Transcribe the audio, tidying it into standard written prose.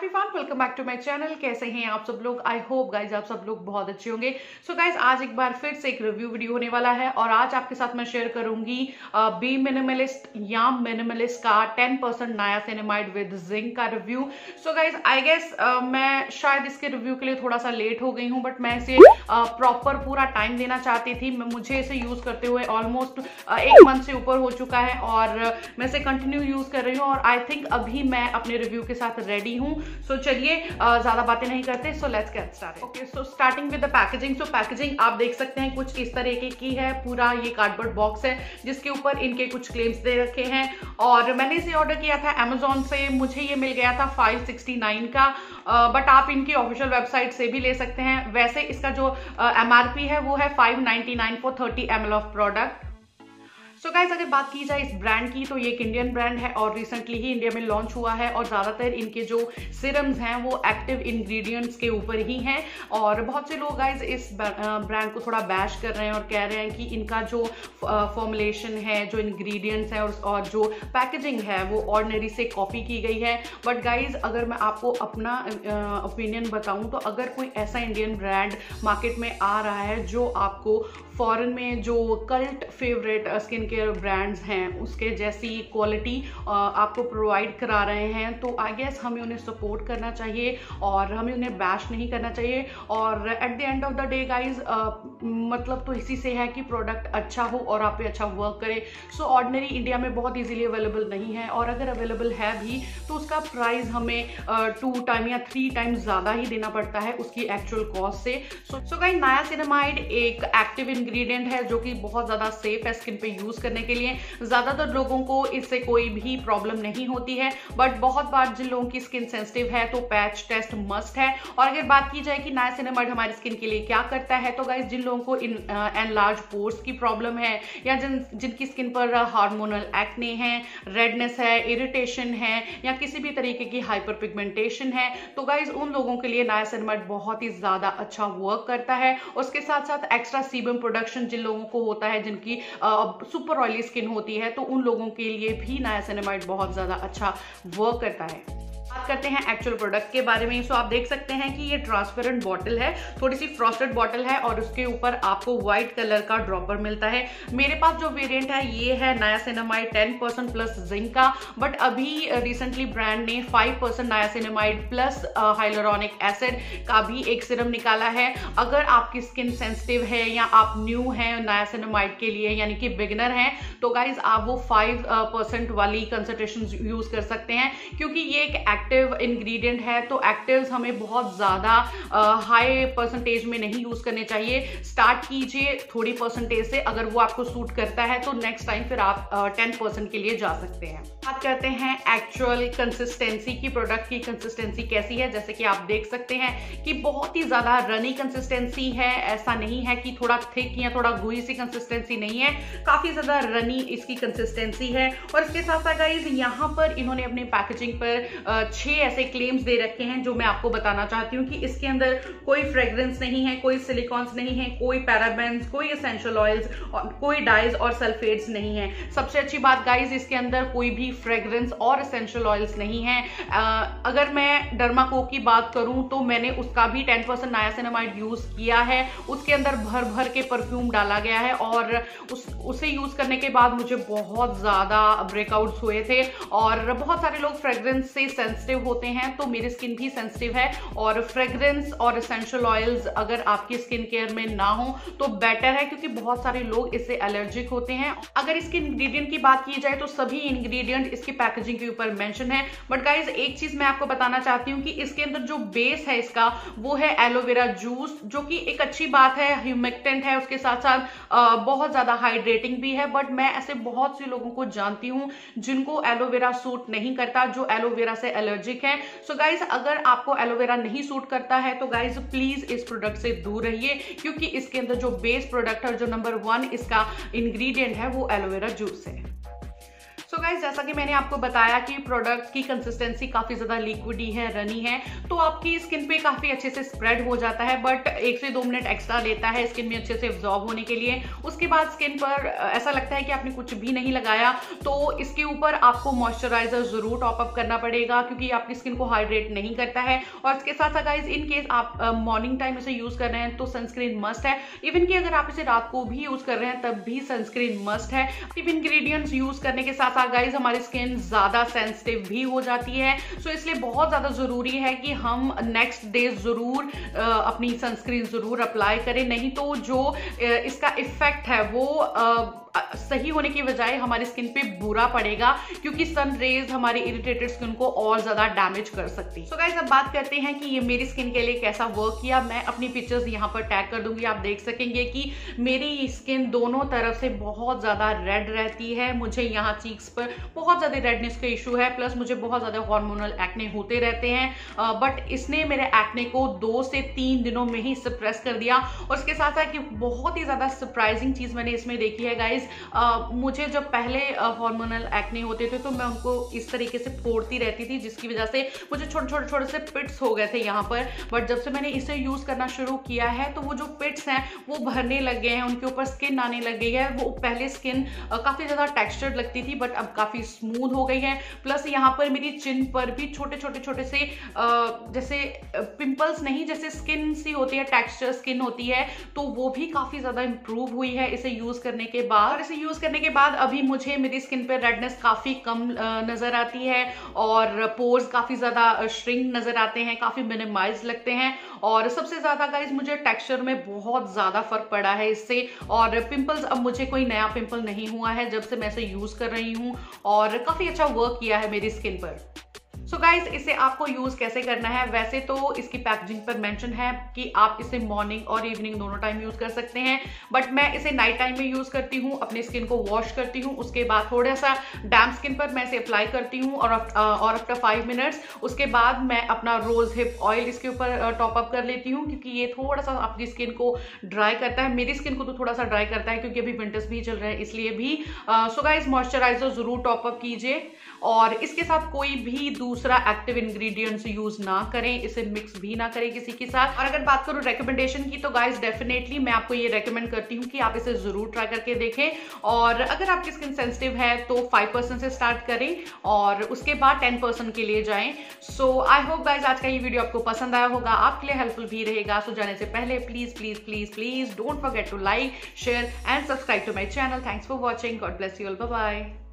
Everyone, welcome back to my channel. कैसे हैं आप सब लोग? आई होप गाइज आप सब लोग बहुत अच्छे होंगे। सो गाइज आज एक बार फिर से एक रिव्यू वीडियो होने वाला है और आज आपके साथ मैं शेयर करूंगी बी मिनिमलिस्ट या मिनिमलिस्ट का 10% नायासिनामाइड विद जिंक का review. So guys I guess मैं शायद इसके रिव्यू के लिए थोड़ा सा लेट हो गई हूँ, बट मैं इसे प्रॉपर पूरा टाइम देना चाहती थी। मुझे इसे यूज करते हुए ऑलमोस्ट 1 मंथ से ऊपर हो चुका है और मैं इसे कंटिन्यू यूज कर रही हूँ और आई थिंक अभी मैं अपने रिव्यू के साथ रेडी हूँ। सो चलिए ज्यादा बातें नहीं करते, so let's get started. Okay, so starting with the packaging. So packaging आप देख सकते हैं कुछ इस तरीके की है। पूरा ये कार्डबोर्ड बॉक्स है जिसके ऊपर इनके कुछ क्लेम्स दे रखे हैं और मैंने इसे ऑर्डर किया था Amazon से। मुझे ये मिल गया था 569 का, बट आप इनकी ऑफिशियल वेबसाइट से भी ले सकते हैं। वैसे इसका जो MRP है वो है 599 for 30 ml of product. So guys अगर बात की जाए इस ब्रांड की तो ये एक इंडियन ब्रांड है और रिसेंटली ही इंडिया में लॉन्च हुआ है और ज़्यादातर इनके जो सिरम्स हैं वो एक्टिव इंग्रेडिएंट्स के ऊपर ही हैं और बहुत से लोग गाइज इस ब्रांड को थोड़ा बैश कर रहे हैं और कह रहे हैं कि इनका जो फॉर्मुलेशन है, जो इंग्रेडिएंट्स है और जो पैकेजिंग है वो ऑर्डिनरी से कॉपी की गई है। बट गाइज अगर मैं आपको अपना ओपिनियन बताऊं तो अगर कोई ऐसा इंडियन ब्रांड मार्केट में आ रहा है जो आपको फॉरेन में जो cult favourite skin care brands हैं उसके जैसी क्वालिटी आपको प्रोवाइड करा रहे हैं तो आई गेस हमें उन्हें सपोर्ट करना चाहिए और हमें उन्हें बैश नहीं करना चाहिए। और at the end of the day guys मतलब तो इसी से है कि प्रोडक्ट अच्छा हो और आप पे अच्छा वर्क करे। सो ऑर्डिनरी इंडिया में बहुत इजीली अवेलेबल नहीं है और अगर अवेलेबल है भी तो उसका प्राइस हमें 2 टाइम या 3 टाइम ज़्यादा ही देना पड़ता है उसकी एक्चुअल कॉस्ट से। सो गाइज नायासिनामाइड एक एक्टिव इंग्रेडिएंट है जो कि बहुत ज़्यादा सेफ है स्किन पे यूज करने के लिए। ज्यादातर लोगों को इससे कोई भी प्रॉब्लम नहीं होती है, बट बहुत बार जिन लोगों की स्किन सेंसिटिव है तो पैच टेस्ट मस्ट है। और अगर बात की जाए कि नायासिनामाइड हमारी स्किन के लिए क्या करता है तो गाइस जिन लोगों को एनलार्ज पोर्स की प्रॉब्लम है या जिनकी स्किन पर हार्मोनल एक्ने है, रेडनेस है, इरिटेशन है या किसी भी तरीके की हाइपर पिगमेंटेशन है तो गाइस उन लोगों के लिए नायासिनामाइड बहुत ही ज्यादा अच्छा वर्क करता है। उसके साथ साथ एक्स्ट्रा सीबम प्रोडक्शन जिन लोगों को होता है, जिनकी सुपर ऑयली स्किन होती है तो उन लोगों के लिए भी नायासिनामाइड बहुत ज्यादा अच्छा वर्क करता है। बात करते हैं एक्चुअल प्रोडक्ट के बारे में। सो आप देख सकते हैं कि ये ट्रांसपेरेंट बॉटल है, थोड़ी सी फ्रॉस्टेड बॉटल है और उसके ऊपर आपको व्हाइट कलर का ड्रॉपर मिलता है। मेरे पास जो वेरिएंट है ये है नायासिनामाइड 10% प्लस जिंक का, बट अभी रिसेंटली ब्रांड ने 5% नायासिनामाइड प्लस हाइलुरोनिक एसिड का भी एक सिरम निकाला है। अगर आपकी स्किन सेंसिटिव है या आप न्यू हैं नायासिनामाइड के लिए यानी कि बिगिनर हैं तो गाइज आप वो 5% वाली कंसंट्रेशन यूज कर सकते हैं क्योंकि ये एक एक्टिव इंग्रेडिएंट है तो एक्टिव्स हमें बहुत ज्यादा हाई परसेंटेज में नहीं यूज करने चाहिए। स्टार्ट कीजिए थोड़ी परसेंटेज से, अगर वो आपको सूट करता है तो नेक्स्ट टाइम फिर आप 10% के लिए जा सकते हैं। बात करते हैं एक्चुअल कंसिस्टेंसी की, प्रोडक्ट की कंसिस्टेंसी कैसी है। जैसे कि आप देख सकते हैं कि बहुत ही ज्यादा रनी कंसिस्टेंसी है, ऐसा नहीं है कि थोड़ा थिक या थोड़ा गुई सी कंसिस्टेंसी नहीं है, काफी ज्यादा रनी इसकी कंसिस्टेंसी है। और इसके साथ साथ गाइस यहाँ पर इन्होंने अपने पैकेजिंग पर 6 ऐसे क्लेम्स दे रखे हैं जो मैं आपको बताना चाहती हूँ कि इसके अंदर कोई फ्रेग्रेंस नहीं है, कोई सिलिकॉन्स नहीं है, कोई पैराबेन्स, कोई एसेंशियल ऑयल्स, कोई डाइज और सल्फेट्स नहीं है। सबसे अच्छी बात गाइज इसके अंदर कोई भी फ्रेग्रेंस और एसेंशियल ऑयल्स नहीं है। अगर मैं डर्माको की बात करूं तो मैंने उसका भी 10% नायासिनामाइड यूज किया है, उसके अंदर भर भर के परफ्यूम डाला गया है और उसे यूज करने के बाद मुझे बहुत ज्यादा ब्रेकआउट्स हुए थे। और बहुत सारे लोग फ्रेग्रेंस से सेंसिटिव होते हैं तो मेरी स्किन भी सेंसिटिव है और फ्रेग्रेंस और एसेंशियल ऑयल्स अगर आपकी स्किन केयर में ना हो तो बेटर है क्योंकि बहुत सारे लोग इससे एलर्जिक होते हैं। अगर इसके इंग्रेडिएंट की बात की जाए तो सभी इंग्रेडिएंट इसकी पैकेजिंग के ऊपर मेंशन है, बट गाइज एक चीज मैं आपको बताना चाहती हूँ कि इसके अंदर जो बेस है इसका वो है एलोवेरा जूस, जो कि एक अच्छी बात है, ह्यूमिक्टेंट है, उसके साथ साथ बहुत ज्यादा हाइड्रेटिंग भी है। बट मैं ऐसे बहुत से लोगों को जानती हूँ जिनको एलोवेरा सूट नहीं करता, जो एलोवेरा से एलर्जिक है। सो गाइज अगर आपको एलोवेरा नहीं सूट करता है तो गाइज प्लीज इस प्रोडक्ट से दूर रहिए क्योंकि इसके अंदर जो बेस प्रोडक्ट है और जो नंबर 1 इसका इंग्रेडिएंट है वो एलोवेरा जूस है। सो गाइस जैसा कि मैंने आपको बताया कि प्रोडक्ट की कंसिस्टेंसी काफी ज्यादा लिक्विडी है, रनी है, तो आपकी स्किन पे काफी अच्छे से स्प्रेड हो जाता है, बट 1 से 2 मिनट एक्स्ट्रा लेता है स्किन में अच्छे से एब्जॉर्ब होने के लिए। उसके बाद स्किन पर ऐसा लगता है कि आपने कुछ भी नहीं लगाया, तो इसके ऊपर आपको मॉइस्चराइजर जरूर टॉप अप करना पड़ेगा क्योंकि आपकी स्किन को हाइड्रेट नहीं करता है। और इसके साथ साथ गाइस इन केस आप मॉर्निंग टाइम इसे यूज कर रहे हैं तो सनस्क्रीन मस्ट है। इवन कि अगर आप इसे रात को भी यूज कर रहे हैं तब भी सनस्क्रीन मस्ट है। इंग्रेडिएंट्स यूज करने के साथ साथ गाइस हमारी स्किन ज्यादा सेंसिटिव भी हो जाती है, सो इसलिए बहुत ज्यादा जरूरी है कि हम नेक्स्ट डे जरूर अपनी सनस्क्रीन जरूर अप्लाई करें, नहीं तो जो इसका इफेक्ट है वो सही होने की बजाय हमारी स्किन पे बुरा पड़ेगा क्योंकि सन रेज हमारी इरिटेटेड स्किन को और ज्यादा डैमेज कर सकती है। सो गाइस अब बात करते हैं कि ये मेरी स्किन के लिए कैसा वर्क किया। मैं अपनी पिक्चर्स यहाँ पर टैग कर दूंगी, आप देख सकेंगे कि मेरी स्किन दोनों तरफ से बहुत ज्यादा रेड रहती है। मुझे यहाँ चीक्स पर बहुत ज्यादा रेडनेस का इशू है, प्लस मुझे बहुत ज्यादा हार्मोनल एक्ने होते रहते हैं, बट इसने मेरे एक्ने को 2 से 3 दिनों में ही सप्रेस कर दिया। और इसके साथ साथ बहुत ही ज्यादा सरप्राइजिंग चीज मैंने इसमें देखी है गाइस। मुझे जब पहले हार्मोनल एक्ने होते थे तो मैं उनको इस तरीके से फोड़ती रहती थी, जिसकी वजह से मुझे छोटे से पिट्स हो गए थे यहाँ पर। बट जब से मैंने इसे यूज करना शुरू किया है तो वो जो पिट्स हैं वो भरने लग गए हैं, उनके ऊपर स्किन आने लग गई है। वो पहले स्किन काफी ज्यादा टेक्सचर्ड लगती थी बट अब काफी स्मूथ हो गई है। प्लस यहाँ पर मेरी चिन पर भी छोटे से जैसे पिंपल्स नहीं, जैसे स्किन सी होती है, टेक्सचर स्किन होती है, तो वो भी काफी ज्यादा इंप्रूव हुई है इसे यूज करने के बाद। और इसे यूज करने के बाद अभी मुझे मेरी स्किन पे रेडनेस काफी कम नजर आती है और पोर्स काफी ज्यादा श्रिंक नजर आते हैं, काफी मिनिमाइज लगते हैं। और सबसे ज्यादा गाइस मुझे टेक्सचर में बहुत ज्यादा फर्क पड़ा है इससे, और पिंपल्स अब मुझे कोई नया पिंपल नहीं हुआ है जब से मैं इसे यूज कर रही हूँ, और काफी अच्छा वर्क किया है मेरी स्किन पर। सो गाइज इसे आपको यूज कैसे करना है, वैसे तो इसकी पैकेजिंग पर मेंशन है कि आप इसे मॉर्निंग और इवनिंग दोनों टाइम यूज कर सकते हैं, बट मैं इसे नाइट टाइम में यूज करती हूँ। अपनी स्किन को वॉश करती हूँ, उसके बाद थोड़ा सा डैम्प स्किन पर मैं इसे अप्लाई करती हूँ और आफ्टर 5 मिनट्स उसके बाद मैं अपना रोज हिप ऑयल इसके ऊपर टॉप अप कर लेती हूँ, क्योंकि ये थोड़ा सा अपनी स्किन को ड्राई करता है। मेरी स्किन को तो थोड़ा सा ड्राई करता है क्योंकि अभी विंटर्स भी चल रहे हैं इसलिए भी। सो गाइज मॉइस्चराइजर जरूर टॉप अप कीजिए और इसके साथ कोई भी दूसरा एक्टिव इंग्रेडिएंट्स यूज ना करें, इसे मिक्स भी ना करें किसी के साथ। और अगर बात करूं रेकमेंडेशन की तो गाइस डेफिनेटली मैं आपको ये रेकमेंड करती हूँ कि आप इसे जरूर ट्राई करके देखें। और अगर आपकी स्किन सेंसिटिव है तो 5% से स्टार्ट करें और उसके बाद 10% के लिए जाएं। सो आई होप गाइस आज का ये वीडियो आपको पसंद आया होगा, आपके लिए हेल्पफुल भी रहेगा। सो जाने से पहले please please please please don't forget to like, share and subscribe to my channel. Thanks for watching, God bless you all, bye bye.